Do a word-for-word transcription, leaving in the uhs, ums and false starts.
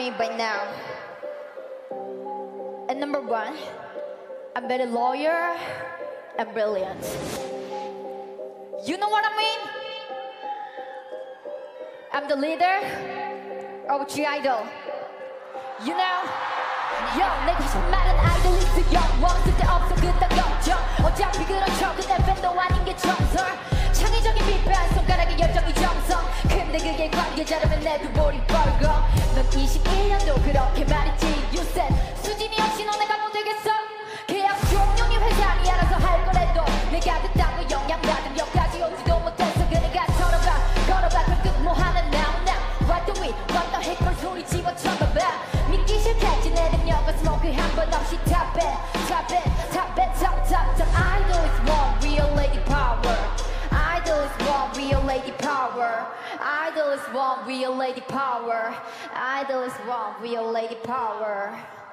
me by now. And number one, I'm very loyal and brilliant. You know what I mean? I'm the leader of G-idol. You know? Yo, 내가 정말은 아이돌리스트 영원 쓸데없어 그딴 걱정 어차피 그렇죠 근데 팬도 아닌 게 정설 창의적인 비판 손가락에 열정이 정성 근데 그게 관계자라면 내도 볼이 벌거 넌 이십일 년도 그렇게 말했지 You said 수진이 없이 너네가 못되겠어 계약 종료니 회사니 알아서 할 거래도 내가 그딴 거 영향받은 역까지 오지도 못해서 그네가 털어봐 걸어봐 그끝 뭐하는 now now What the we what the heck 걸 소리 집어쳐봐봐 믿기 싫겠지 내 능력과 스모크 한 번 없이 Top it top it top it top top top Idol is one real lady power Idol is one real lady power Idol is one real lady power Idol is one real lady power